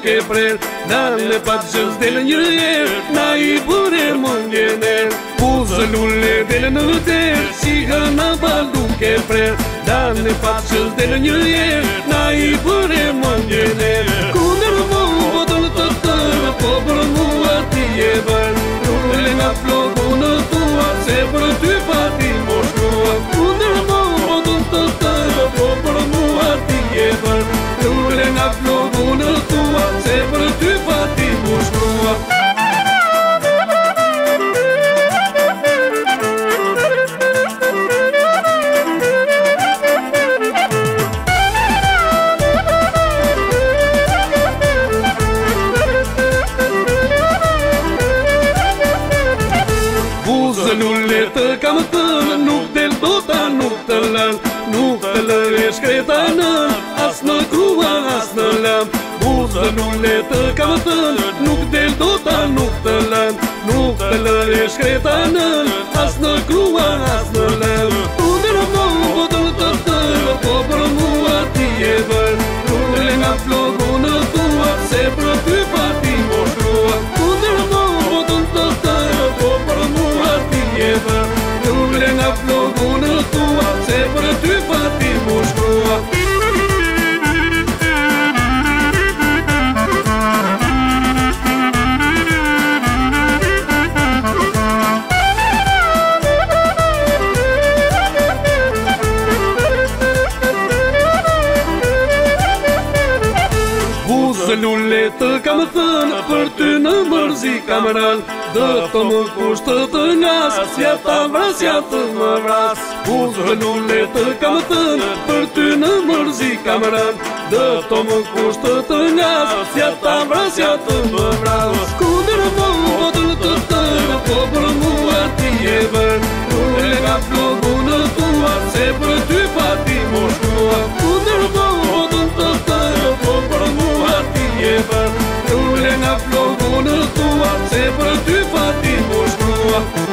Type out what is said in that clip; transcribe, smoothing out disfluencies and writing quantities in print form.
duke prel Dalle patjes dele njëjer Na I bure mëngjener Puzëllule dele në ter Shiha na bal duke prel Dalle patjes dele njëjer Na I bure mëngjener Kundër mu votën të tërë Po për mua ti e bën Rule nga flogunë tua Se për ty pati moshtua Kundër mu votën të tërë Po për mua ti e bën Rule nga flogunë tua Se për ty pati moshtua Buzëllule të kam thënë Nuk del dota nuk të lën Nuk të lëre shkreta nën As në krua as në lëm Buzëllule të kam thënë Nuk del dota nuk të lën Nuk të lëre shkreta nën As në krua as në lëm Kundër mu votën të tërë Po për mua ti e bën Rule nga flogunë tua Se për ty pati moshtua Kundër mu votën të tërë Po për mua ti e bën Rule nga flogunë tua Se për ty pati moshtua Buzëllule të kam thënë Për ty në mërzi kam rënë Dë të më kushtë të ngas Ja ta vras, ja të më vras Buzëllule të kam thënë Për ty në mërzi kam rënë Dë të më kushtë të ngas Ja ta vras, ja të më vras Kundër mu votën të tërë Po për mua ti e bën Rule nga flogunë tua Se për ty pati moshtua Kundër mu votën të tërë Po për mua ti e bën Rule nga flogunë tua Se për ty pati moshtua